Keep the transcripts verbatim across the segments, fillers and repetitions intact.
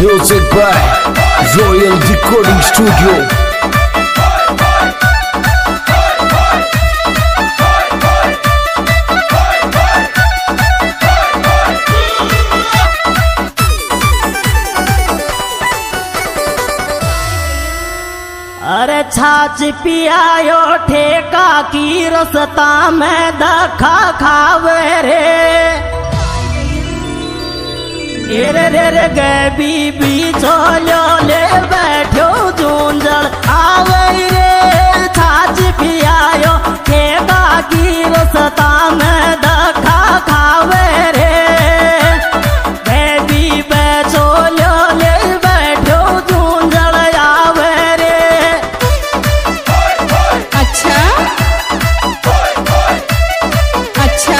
Music by Royal Recording Studio. अरे छाछ पियायो ठेका की रसता में दखा खावे रे रे रे रे गे बीबी छोलो ले बैठो जूंजल आवे रे छाछ पियायो ठेका की रसता में दखा खावे रे गे बीबी छोलो ले बैठो जूंजल आवे रे। अच्छा अच्छा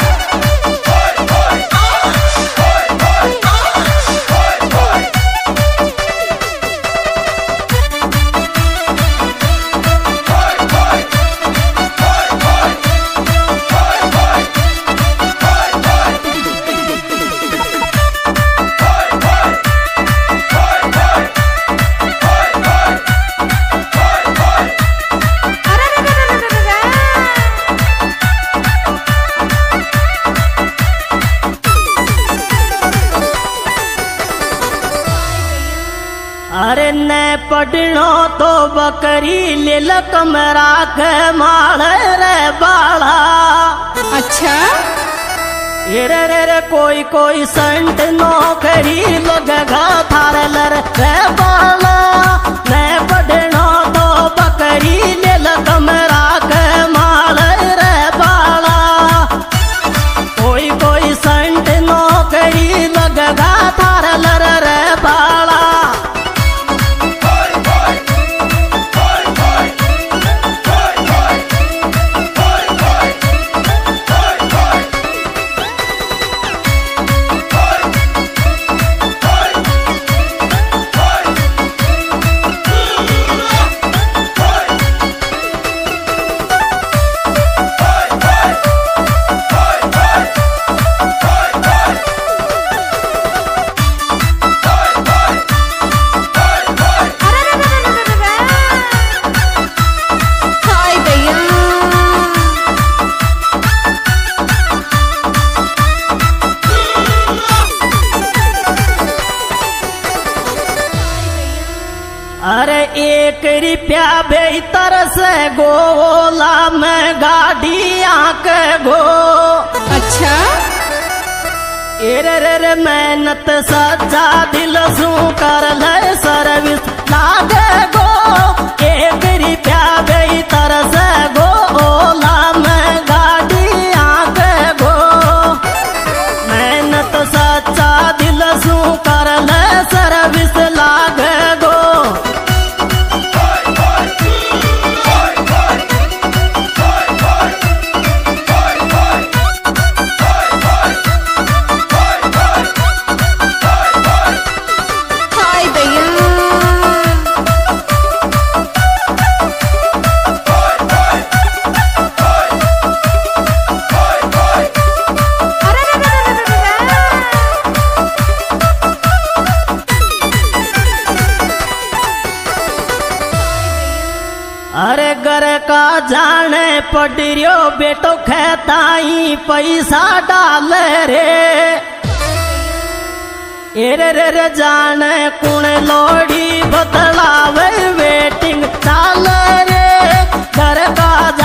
अरे न पढ़नो तो बकरी लिल कमरा के माल रे बाला। अच्छा रे रे रे कोई कोई संट नौकरी लगगा थार लर रे बाला न पढ़नो तो बकरी लिल कमरा के माल रे बाला कोई कोई संट नौकरी लगगा थार लर रे बाला। अरे एक रुपया बेहतर से गोला में गाड़िया के गो। अच्छा रे रे रे मेहनत सच्चा दिल सू कर ले सर्विस लागे गो एक रुपया बेहतर से गोला में गाड़िया के गो मेहनत सच्चा दिल सू कर ले सर्विस लागे गो। अरे घर का जाने पड़ियो बेटो खेताई पैसा डाल रे रे रे रे जाने कुण लोड़ी बदलावे वेटिंग चाल रे घर का